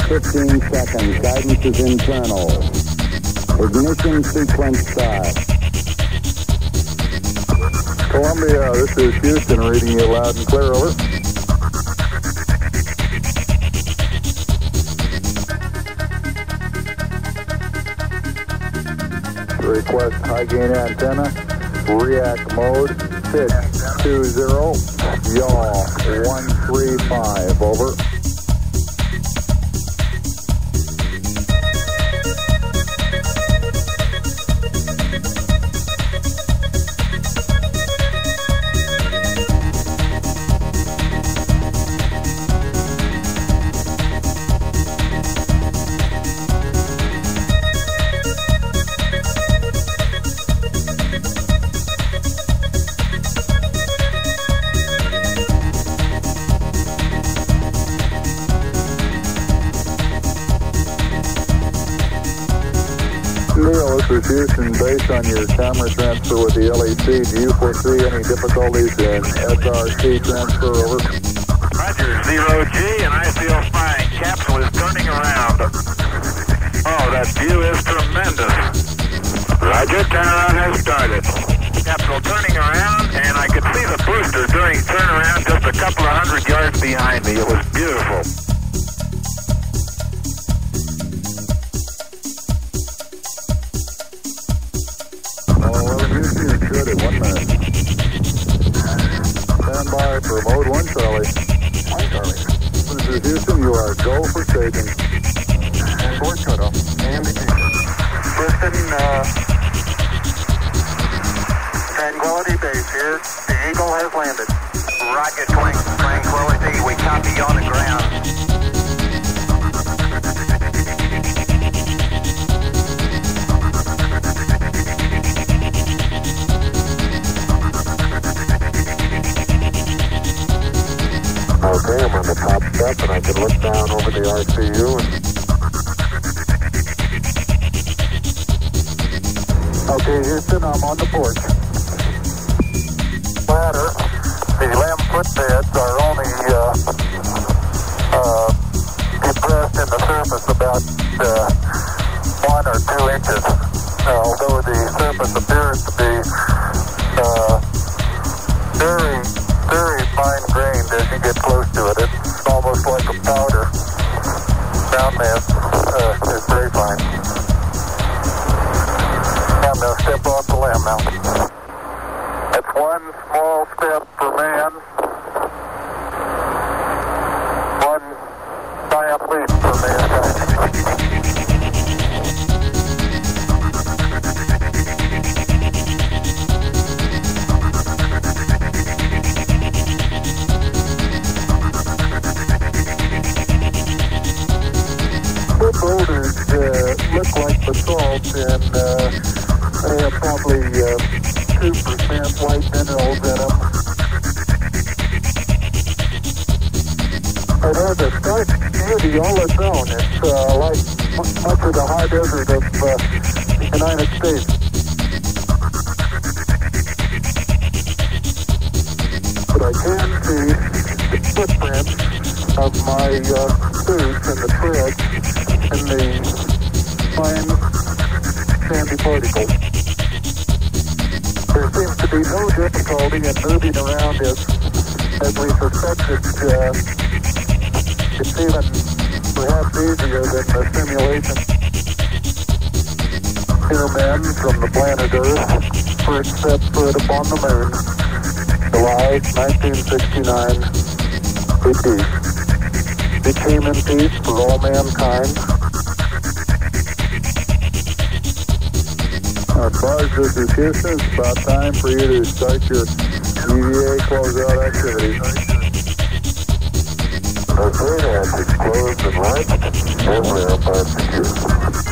15 seconds. Guidance is internal. Ignition sequence start. Columbia, this is Houston, reading you loud and clear, over. Request high gain antenna, react mode, pitch 20, yaw 135, over. Neil, this is Houston. Based on your camera transfer with the LEC, do you foresee any difficulties in SRC transfer, over? Roger, 0G, and I feel fine. Capsule is turning around. Oh, that view is tremendous. Roger, turnaround has started. Capsule turning around, and I could see the booster during turnaround just a couple of 100 yards behind me. It was beautiful. Good at 1 minute. Stand by for mode 1, Charlie. 1, Charlie. This is Houston, you are go for staging. And board cutoff. And Houston, Tranquility Base here. The Eagle has landed. Roger, Tranquility. We copy you on the ground. Okay, I'm on the top step and I can look down over the RCU. Okay, Houston, I'm on the porch. Ladder, the lamb footbeds are only depressed in the surface about 1 or 2 inches. Although the surface appears to be very fine-grained as you get close to it. It's almost like a powder. Down there is very fine. I'm going to step off the lamb now. That's one small step for man, one giant leap for mankind. The boulders look like basalt, and they have probably 2% white minerals in them. It has a stark beauty all its own. It's like much of the high desert of the United States. But I can see the footprints of my boots and the treads in the fine sandy particles. There seems to be no difficulty in moving around as we suspected. It's even perhaps easier than the simulation. Here, men from the planet Earth first set foot upon the moon, July 1969, in peace. It came in peace for all mankind. Buzz, this is Houston. It's about time for you to start your EVA closeout activities. Okay, that's closed and light, and we're about secure.